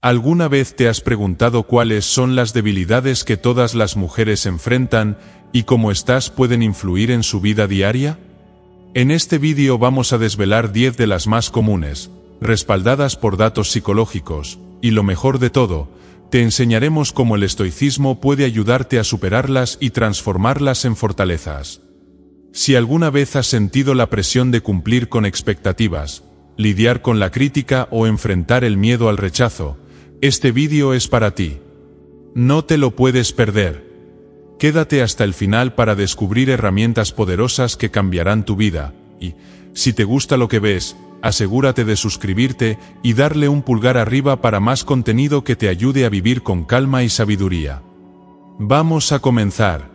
¿Alguna vez te has preguntado cuáles son las debilidades que todas las mujeres enfrentan y cómo éstas pueden influir en su vida diaria? En este vídeo vamos a desvelar 10 de las más comunes, respaldadas por datos psicológicos, y lo mejor de todo, te enseñaremos cómo el estoicismo puede ayudarte a superarlas y transformarlas en fortalezas. Si alguna vez has sentido la presión de cumplir con expectativas, lidiar con la crítica o enfrentar el miedo al rechazo, este vídeo es para ti. No te lo puedes perder. Quédate hasta el final para descubrir herramientas poderosas que cambiarán tu vida, y, si te gusta lo que ves, asegúrate de suscribirte y darle un pulgar arriba para más contenido que te ayude a vivir con calma y sabiduría. Vamos a comenzar.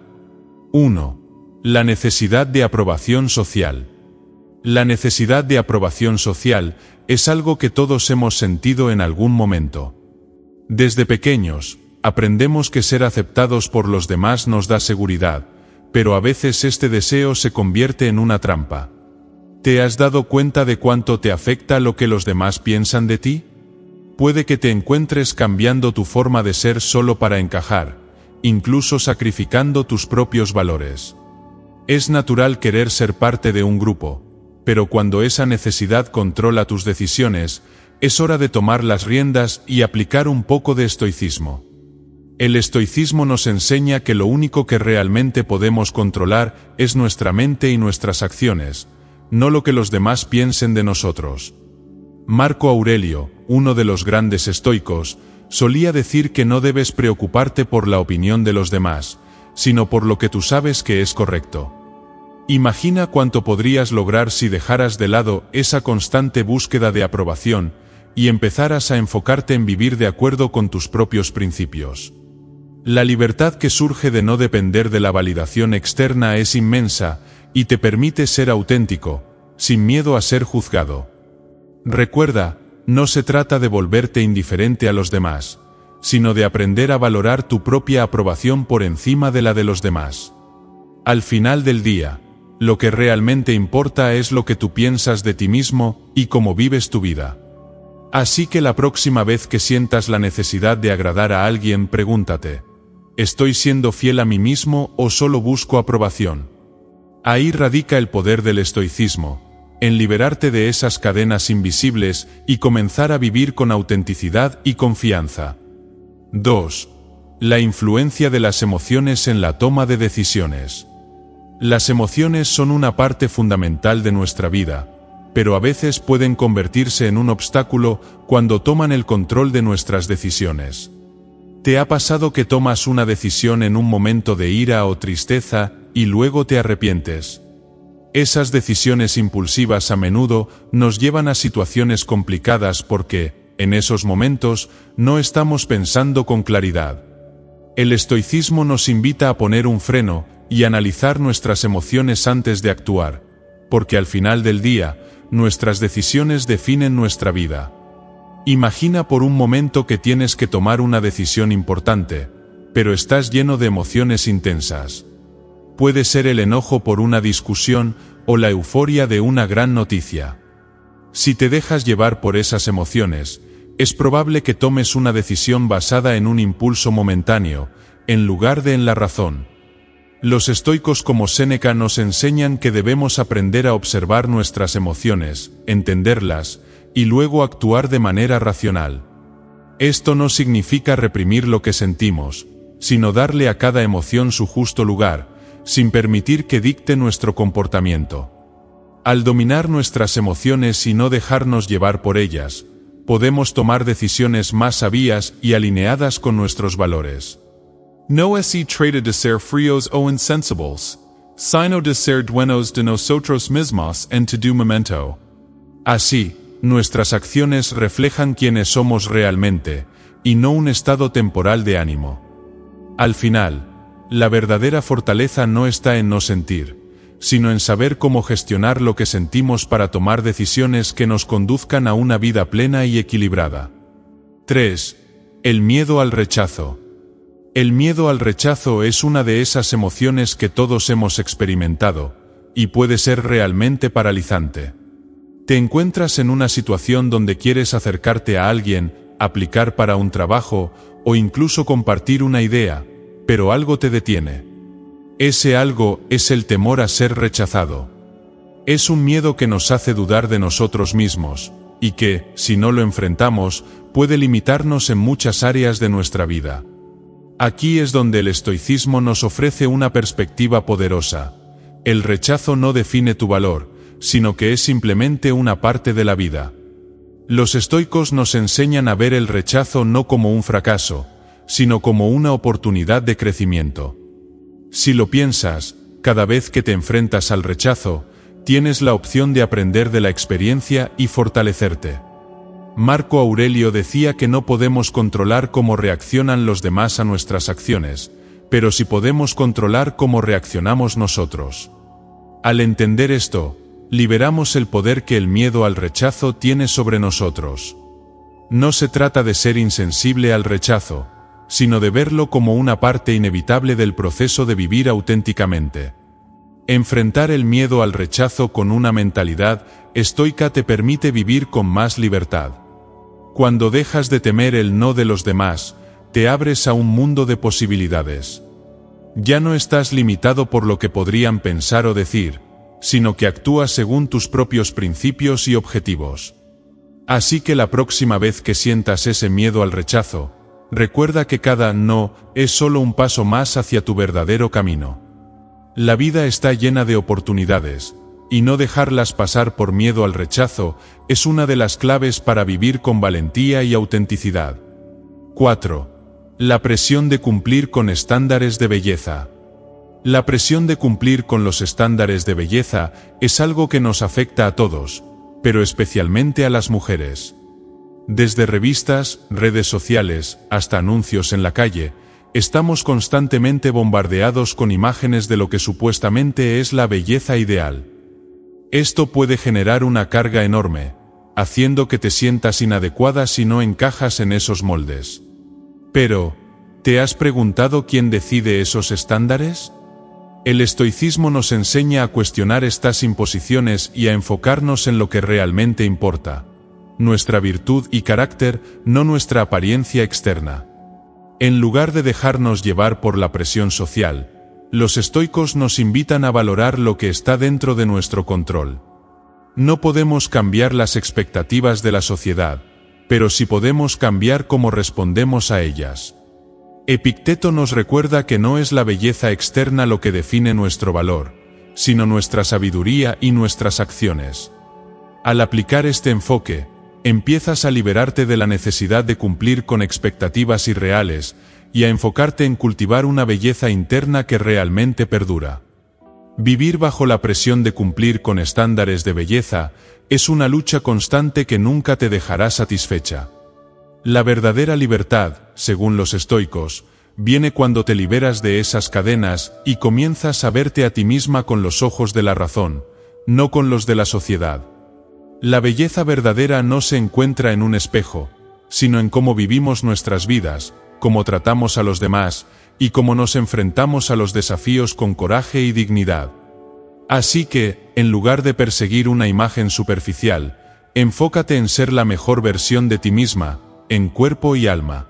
1. La necesidad de aprobación social. La necesidad de aprobación social es algo que todos hemos sentido en algún momento. Desde pequeños, aprendemos que ser aceptados por los demás nos da seguridad, pero a veces este deseo se convierte en una trampa. ¿Te has dado cuenta de cuánto te afecta lo que los demás piensan de ti? Puede que te encuentres cambiando tu forma de ser solo para encajar, incluso sacrificando tus propios valores. Es natural querer ser parte de un grupo, pero cuando esa necesidad controla tus decisiones, es hora de tomar las riendas y aplicar un poco de estoicismo. El estoicismo nos enseña que lo único que realmente podemos controlar es nuestra mente y nuestras acciones, no lo que los demás piensen de nosotros. Marco Aurelio, uno de los grandes estoicos, solía decir que no debes preocuparte por la opinión de los demás, sino por lo que tú sabes que es correcto. Imagina cuánto podrías lograr si dejaras de lado esa constante búsqueda de aprobación y empezaras a enfocarte en vivir de acuerdo con tus propios principios. La libertad que surge de no depender de la validación externa es inmensa y te permite ser auténtico, sin miedo a ser juzgado. Recuerda, no se trata de volverte indiferente a los demás, sino de aprender a valorar tu propia aprobación por encima de la de los demás. Al final del día, lo que realmente importa es lo que tú piensas de ti mismo y cómo vives tu vida. Así que la próxima vez que sientas la necesidad de agradar a alguien, pregúntate: ¿estoy siendo fiel a mí mismo o solo busco aprobación? Ahí radica el poder del estoicismo, en liberarte de esas cadenas invisibles y comenzar a vivir con autenticidad y confianza. 2. La influencia de las emociones en la toma de decisiones. Las emociones son una parte fundamental de nuestra vida, pero a veces pueden convertirse en un obstáculo cuando toman el control de nuestras decisiones. ¿Te ha pasado que tomas una decisión en un momento de ira o tristeza y luego te arrepientes? Esas decisiones impulsivas a menudo nos llevan a situaciones complicadas porque, en esos momentos, no estamos pensando con claridad. El estoicismo nos invita a poner un freno y analizar nuestras emociones antes de actuar, porque al final del día, nuestras decisiones definen nuestra vida. Imagina por un momento que tienes que tomar una decisión importante, pero estás lleno de emociones intensas. Puede ser el enojo por una discusión o la euforia de una gran noticia. Si te dejas llevar por esas emociones, es probable que tomes una decisión basada en un impulso momentáneo, en lugar de en la razón. Los estoicos como Séneca nos enseñan que debemos aprender a observar nuestras emociones, entenderlas, y luego actuar de manera racional. Esto no significa reprimir lo que sentimos, sino darle a cada emoción su justo lugar, sin permitir que dicte nuestro comportamiento. Al dominar nuestras emociones y no dejarnos llevar por ellas, podemos tomar decisiones más sabias y alineadas con nuestros valores. No se trata de ser fríos o insensibles, sino de ser dueños de nosotros mismos en todo momento. Así, nuestras acciones reflejan quiénes somos realmente, y no un estado temporal de ánimo. Al final, la verdadera fortaleza no está en no sentir, sino en saber cómo gestionar lo que sentimos para tomar decisiones que nos conduzcan a una vida plena y equilibrada. 3. El miedo al rechazo. El miedo al rechazo es una de esas emociones que todos hemos experimentado, y puede ser realmente paralizante. Te encuentras en una situación donde quieres acercarte a alguien, aplicar para un trabajo o incluso compartir una idea, pero algo te detiene. Ese algo es el temor a ser rechazado. Es un miedo que nos hace dudar de nosotros mismos, y que, si no lo enfrentamos, puede limitarnos en muchas áreas de nuestra vida. Aquí es donde el estoicismo nos ofrece una perspectiva poderosa. El rechazo no define tu valor, sino que es simplemente una parte de la vida. Los estoicos nos enseñan a ver el rechazo no como un fracaso, sino como una oportunidad de crecimiento. Si lo piensas, cada vez que te enfrentas al rechazo, tienes la opción de aprender de la experiencia y fortalecerte. Marco Aurelio decía que no podemos controlar cómo reaccionan los demás a nuestras acciones, pero sí podemos controlar cómo reaccionamos nosotros. Al entender esto, liberamos el poder que el miedo al rechazo tiene sobre nosotros. No se trata de ser insensible al rechazo, sino de verlo como una parte inevitable del proceso de vivir auténticamente. Enfrentar el miedo al rechazo con una mentalidad estoica te permite vivir con más libertad. Cuando dejas de temer el no de los demás, te abres a un mundo de posibilidades. Ya no estás limitado por lo que podrían pensar o decir, sino que actúas según tus propios principios y objetivos. Así que la próxima vez que sientas ese miedo al rechazo, recuerda que cada no es solo un paso más hacia tu verdadero camino. La vida está llena de oportunidades, y no dejarlas pasar por miedo al rechazo es una de las claves para vivir con valentía y autenticidad. 4. La presión de cumplir con estándares de belleza. La presión de cumplir con los estándares de belleza es algo que nos afecta a todos, pero especialmente a las mujeres. Desde revistas, redes sociales, hasta anuncios en la calle, estamos constantemente bombardeados con imágenes de lo que supuestamente es la belleza ideal. Esto puede generar una carga enorme, haciendo que te sientas inadecuada si no encajas en esos moldes. Pero, ¿te has preguntado quién decide esos estándares? El estoicismo nos enseña a cuestionar estas imposiciones y a enfocarnos en lo que realmente importa: nuestra virtud y carácter, no nuestra apariencia externa. En lugar de dejarnos llevar por la presión social, los estoicos nos invitan a valorar lo que está dentro de nuestro control. No podemos cambiar las expectativas de la sociedad, pero sí podemos cambiar cómo respondemos a ellas. Epicteto nos recuerda que no es la belleza externa lo que define nuestro valor, sino nuestra sabiduría y nuestras acciones. Al aplicar este enfoque, empiezas a liberarte de la necesidad de cumplir con expectativas irreales y a enfocarte en cultivar una belleza interna que realmente perdura. Vivir bajo la presión de cumplir con estándares de belleza es una lucha constante que nunca te dejará satisfecha. La verdadera libertad, según los estoicos, viene cuando te liberas de esas cadenas y comienzas a verte a ti misma con los ojos de la razón, no con los de la sociedad. La belleza verdadera no se encuentra en un espejo, sino en cómo vivimos nuestras vidas, cómo tratamos a los demás y cómo nos enfrentamos a los desafíos con coraje y dignidad. Así que, en lugar de perseguir una imagen superficial, enfócate en ser la mejor versión de ti misma, en cuerpo y alma.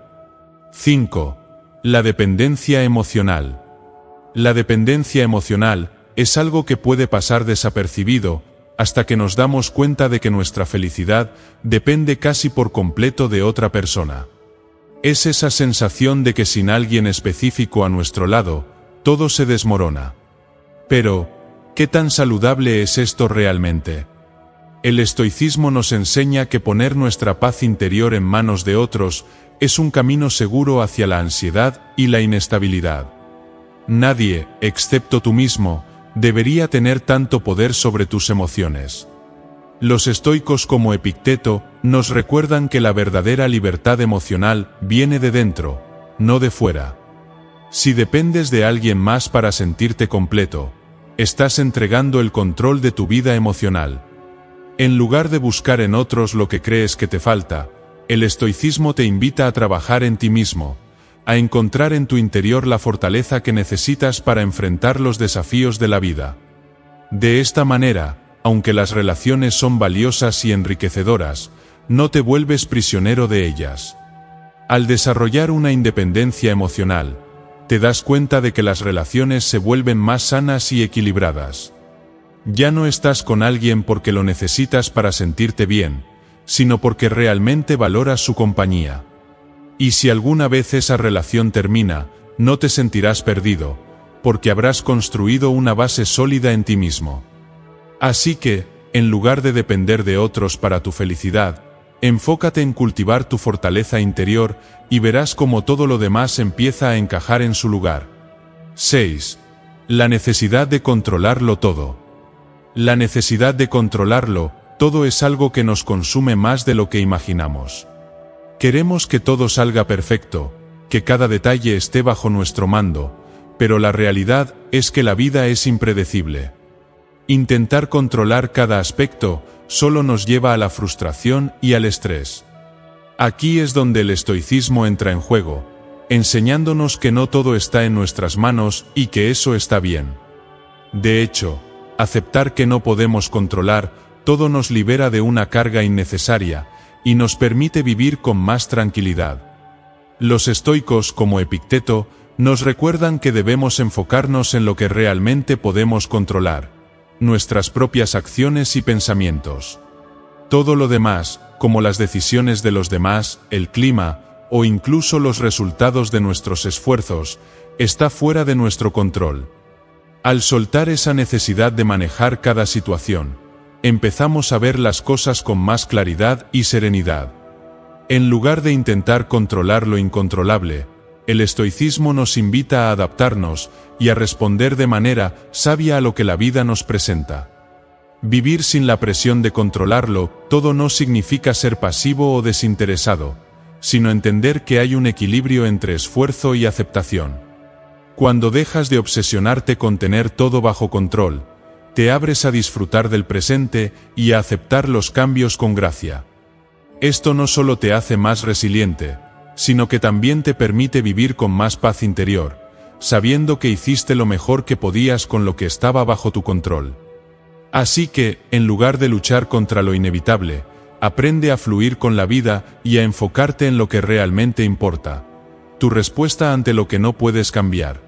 5. La dependencia emocional. La dependencia emocional es algo que puede pasar desapercibido hasta que nos damos cuenta de que nuestra felicidad depende casi por completo de otra persona. Es esa sensación de que sin alguien específico a nuestro lado, todo se desmorona. Pero, ¿qué tan saludable es esto realmente? El estoicismo nos enseña que poner nuestra paz interior en manos de otros es un camino seguro hacia la ansiedad y la inestabilidad. Nadie, excepto tú mismo, debería tener tanto poder sobre tus emociones. Los estoicos como Epicteto nos recuerdan que la verdadera libertad emocional viene de dentro, no de fuera. Si dependes de alguien más para sentirte completo, estás entregando el control de tu vida emocional. En lugar de buscar en otros lo que crees que te falta, el estoicismo te invita a trabajar en ti mismo, a encontrar en tu interior la fortaleza que necesitas para enfrentar los desafíos de la vida. De esta manera, aunque las relaciones son valiosas y enriquecedoras, no te vuelves prisionero de ellas. Al desarrollar una independencia emocional, te das cuenta de que las relaciones se vuelven más sanas y equilibradas. Ya no estás con alguien porque lo necesitas para sentirte bien, sino porque realmente valoras su compañía. Y si alguna vez esa relación termina, no te sentirás perdido, porque habrás construido una base sólida en ti mismo. Así que, en lugar de depender de otros para tu felicidad, enfócate en cultivar tu fortaleza interior y verás cómo todo lo demás empieza a encajar en su lugar. 6. La necesidad de controlarlo todo. La necesidad de controlarlo todo es algo que nos consume más de lo que imaginamos. Queremos que todo salga perfecto, que cada detalle esté bajo nuestro mando, pero la realidad es que la vida es impredecible. Intentar controlar cada aspecto solo nos lleva a la frustración y al estrés. Aquí es donde el estoicismo entra en juego, enseñándonos que no todo está en nuestras manos y que eso está bien. De hecho, aceptar que no podemos controlar todo nos libera de una carga innecesaria y nos permite vivir con más tranquilidad. Los estoicos, como Epicteto, nos recuerdan que debemos enfocarnos en lo que realmente podemos controlar, nuestras propias acciones y pensamientos. Todo lo demás, como las decisiones de los demás, el clima, o incluso los resultados de nuestros esfuerzos, está fuera de nuestro control. Al soltar esa necesidad de manejar cada situación, empezamos a ver las cosas con más claridad y serenidad. En lugar de intentar controlar lo incontrolable, el estoicismo nos invita a adaptarnos y a responder de manera sabia a lo que la vida nos presenta. Vivir sin la presión de controlarlo todo no significa ser pasivo o desinteresado, sino entender que hay un equilibrio entre esfuerzo y aceptación. Cuando dejas de obsesionarte con tener todo bajo control, te abres a disfrutar del presente y a aceptar los cambios con gracia. Esto no solo te hace más resiliente, sino que también te permite vivir con más paz interior, sabiendo que hiciste lo mejor que podías con lo que estaba bajo tu control. Así que, en lugar de luchar contra lo inevitable, aprende a fluir con la vida y a enfocarte en lo que realmente importa, tu respuesta ante lo que no puedes cambiar.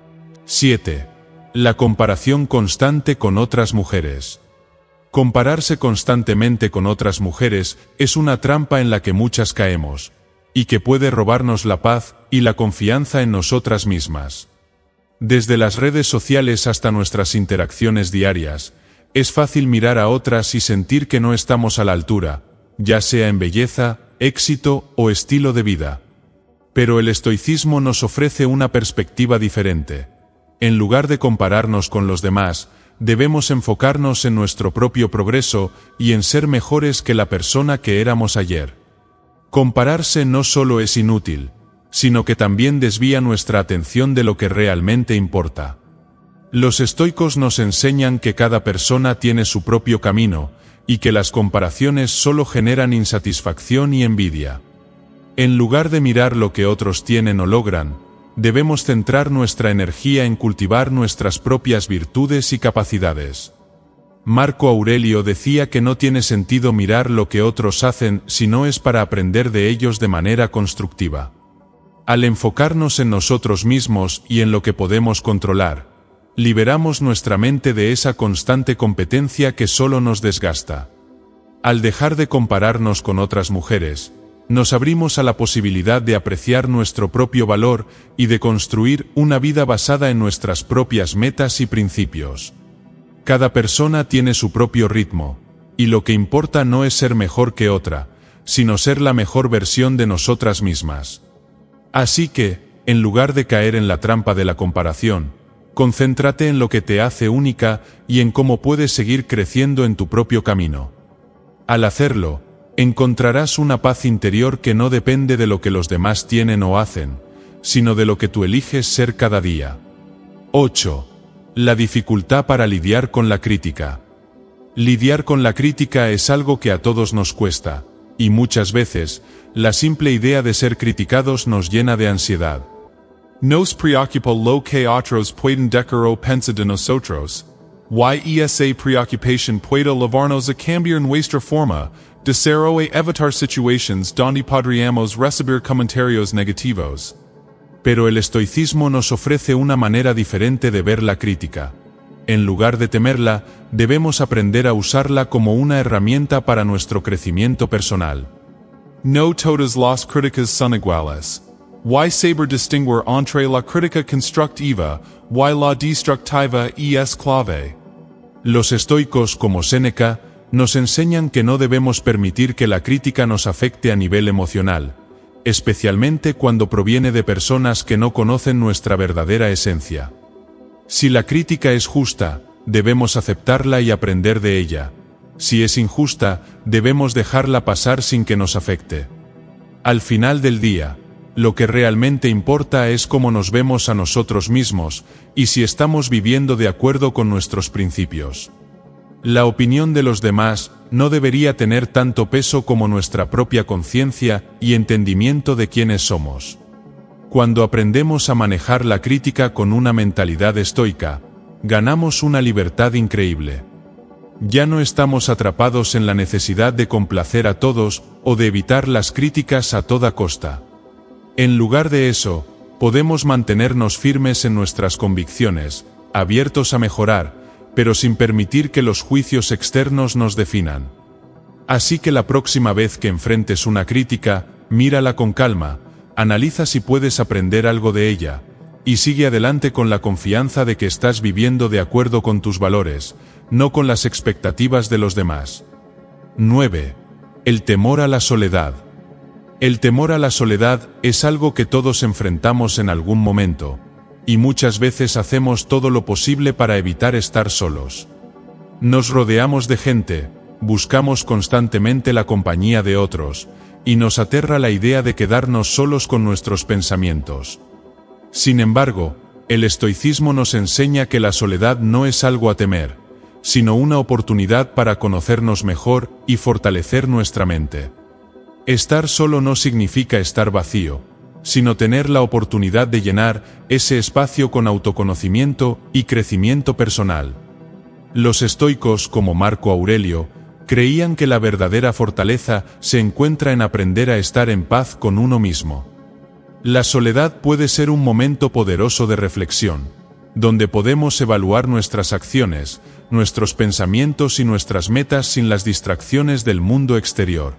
7. La comparación constante con otras mujeres. Compararse constantemente con otras mujeres es una trampa en la que muchas caemos, y que puede robarnos la paz y la confianza en nosotras mismas. Desde las redes sociales hasta nuestras interacciones diarias, es fácil mirar a otras y sentir que no estamos a la altura, ya sea en belleza, éxito o estilo de vida. Pero el estoicismo nos ofrece una perspectiva diferente. En lugar de compararnos con los demás, debemos enfocarnos en nuestro propio progreso y en ser mejores que la persona que éramos ayer. Compararse no solo es inútil, sino que también desvía nuestra atención de lo que realmente importa. Los estoicos nos enseñan que cada persona tiene su propio camino, y que las comparaciones solo generan insatisfacción y envidia. En lugar de mirar lo que otros tienen o logran, debemos centrar nuestra energía en cultivar nuestras propias virtudes y capacidades. Marco Aurelio decía que no tiene sentido mirar lo que otros hacen si no es para aprender de ellos de manera constructiva. Al enfocarnos en nosotros mismos y en lo que podemos controlar, liberamos nuestra mente de esa constante competencia que solo nos desgasta. Al dejar de compararnos con otras mujeres, nos abrimos a la posibilidad de apreciar nuestro propio valor y de construir una vida basada en nuestras propias metas y principios. Cada persona tiene su propio ritmo, y lo que importa no es ser mejor que otra, sino ser la mejor versión de nosotras mismas. Así que, en lugar de caer en la trampa de la comparación, concéntrate en lo que te hace única y en cómo puedes seguir creciendo en tu propio camino. Al hacerlo, encontrarás una paz interior que no depende de lo que los demás tienen o hacen, sino de lo que tú eliges ser cada día. 8. La dificultad para lidiar con la crítica. Lidiar con la crítica es algo que a todos nos cuesta, y muchas veces, la simple idea de ser criticados nos llena de ansiedad. Nos preocupa lo que otros pueden decir pensar de nosotros. Y esa preocupación puede llevarnos a cambiar nuestra forma deseo evitar situaciones donde podríamos recibir comentarios negativos. Pero el estoicismo nos ofrece una manera diferente de ver la crítica. En lugar de temerla, debemos aprender a usarla como una herramienta para nuestro crecimiento personal. No todas las críticas son iguales. Y saber distinguir entre la crítica constructiva y la destructiva es clave. Los estoicos, como Séneca, nos enseñan que no debemos permitir que la crítica nos afecte a nivel emocional, especialmente cuando proviene de personas que no conocen nuestra verdadera esencia. Si la crítica es justa, debemos aceptarla y aprender de ella. Si es injusta, debemos dejarla pasar sin que nos afecte. Al final del día, lo que realmente importa es cómo nos vemos a nosotros mismos y si estamos viviendo de acuerdo con nuestros principios. La opinión de los demás no debería tener tanto peso como nuestra propia conciencia y entendimiento de quiénes somos. Cuando aprendemos a manejar la crítica con una mentalidad estoica, ganamos una libertad increíble. Ya no estamos atrapados en la necesidad de complacer a todos o de evitar las críticas a toda costa. En lugar de eso, podemos mantenernos firmes en nuestras convicciones, abiertos a mejorar, pero sin permitir que los juicios externos nos definan. Así que la próxima vez que enfrentes una crítica, mírala con calma, analiza si puedes aprender algo de ella, y sigue adelante con la confianza de que estás viviendo de acuerdo con tus valores, no con las expectativas de los demás. 9. El temor a la soledad. El temor a la soledad es algo que todos enfrentamos en algún momento, y muchas veces hacemos todo lo posible para evitar estar solos. Nos rodeamos de gente, buscamos constantemente la compañía de otros, y nos aterra la idea de quedarnos solos con nuestros pensamientos. Sin embargo, el estoicismo nos enseña que la soledad no es algo a temer, sino una oportunidad para conocernos mejor y fortalecer nuestra mente. Estar solo no significa estar vacío, sino tener la oportunidad de llenar ese espacio con autoconocimiento y crecimiento personal. Los estoicos, como Marco Aurelio, creían que la verdadera fortaleza se encuentra en aprender a estar en paz con uno mismo. La soledad puede ser un momento poderoso de reflexión, donde podemos evaluar nuestras acciones, nuestros pensamientos y nuestras metas sin las distracciones del mundo exterior.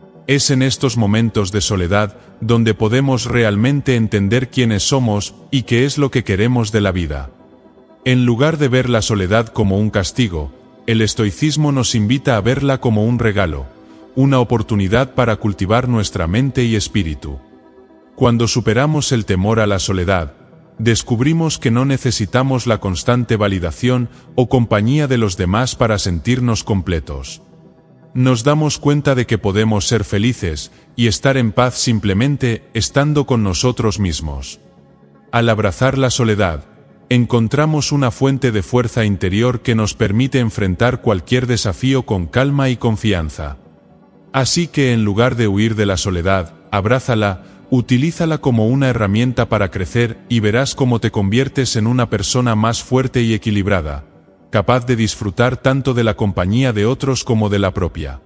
Es en estos momentos de soledad donde podemos realmente entender quiénes somos y qué es lo que queremos de la vida. En lugar de ver la soledad como un castigo, el estoicismo nos invita a verla como un regalo, una oportunidad para cultivar nuestra mente y espíritu. Cuando superamos el temor a la soledad, descubrimos que no necesitamos la constante validación o compañía de los demás para sentirnos completos. Nos damos cuenta de que podemos ser felices y estar en paz simplemente estando con nosotros mismos. Al abrazar la soledad, encontramos una fuente de fuerza interior que nos permite enfrentar cualquier desafío con calma y confianza. Así que en lugar de huir de la soledad, abrázala, utilízala como una herramienta para crecer y verás cómo te conviertes en una persona más fuerte y equilibrada, capaz de disfrutar tanto de la compañía de otros como de la propia.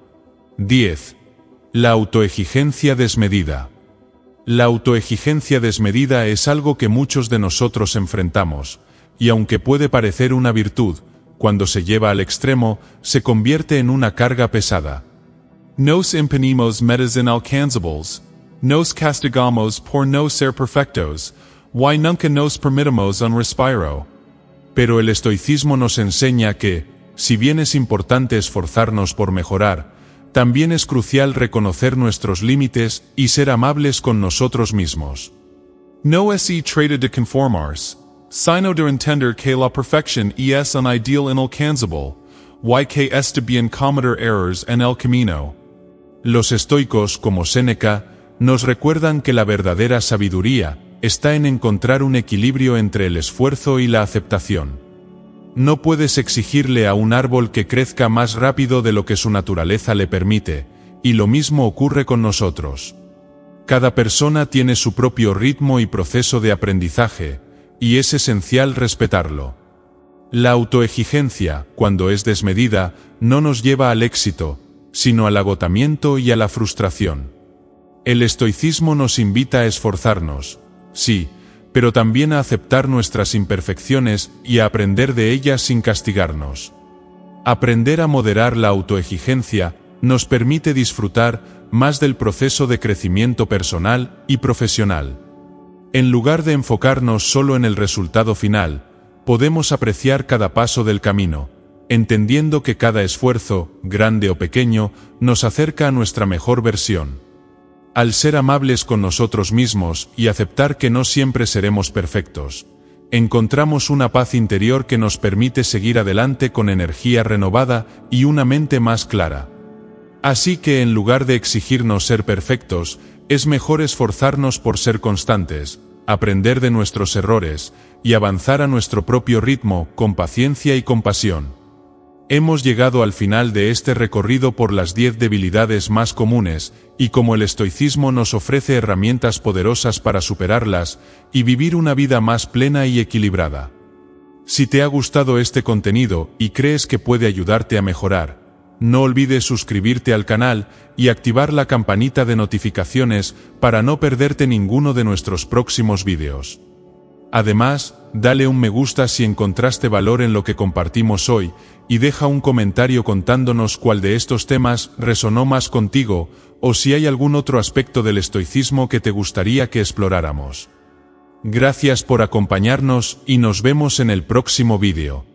10. La autoexigencia desmedida. La autoexigencia desmedida es algo que muchos de nosotros enfrentamos, y aunque puede parecer una virtud, cuando se lleva al extremo, se convierte en una carga pesada. Nos imponemos metas inalcanzables, nos castigamos por no ser perfectos, y nunca nos permitimos un respiro. Pero el estoicismo nos enseña que, si bien es importante esforzarnos por mejorar, también es crucial reconocer nuestros límites y ser amables con nosotros mismos. No se trata de conformarse, sino de entender que la perfección es un ideal inalcanzable, y que está bien cometer errores en el camino. Los estoicos, como Séneca, nos recuerdan que la verdadera sabiduría está en encontrar un equilibrio entre el esfuerzo y la aceptación. No puedes exigirle a un árbol que crezca más rápido de lo que su naturaleza le permite, y lo mismo ocurre con nosotros. Cada persona tiene su propio ritmo y proceso de aprendizaje, y es esencial respetarlo. La autoexigencia, cuando es desmedida, no nos lleva al éxito, sino al agotamiento y a la frustración. El estoicismo nos invita a esforzarnos, sí, pero también a aceptar nuestras imperfecciones y a aprender de ellas sin castigarnos. Aprender a moderar la autoexigencia nos permite disfrutar más del proceso de crecimiento personal y profesional. En lugar de enfocarnos solo en el resultado final, podemos apreciar cada paso del camino, entendiendo que cada esfuerzo, grande o pequeño, nos acerca a nuestra mejor versión. Al ser amables con nosotros mismos y aceptar que no siempre seremos perfectos, encontramos una paz interior que nos permite seguir adelante con energía renovada y una mente más clara. Así que en lugar de exigirnos ser perfectos, es mejor esforzarnos por ser constantes, aprender de nuestros errores y avanzar a nuestro propio ritmo con paciencia y compasión. Hemos llegado al final de este recorrido por las 10 debilidades más comunes, y como el estoicismo nos ofrece herramientas poderosas para superarlas y vivir una vida más plena y equilibrada. Si te ha gustado este contenido y crees que puede ayudarte a mejorar, no olvides suscribirte al canal y activar la campanita de notificaciones para no perderte ninguno de nuestros próximos vídeos. Además, dale un me gusta si encontraste valor en lo que compartimos hoy y deja un comentario contándonos cuál de estos temas resonó más contigo o si hay algún otro aspecto del estoicismo que te gustaría que exploráramos. Gracias por acompañarnos y nos vemos en el próximo vídeo.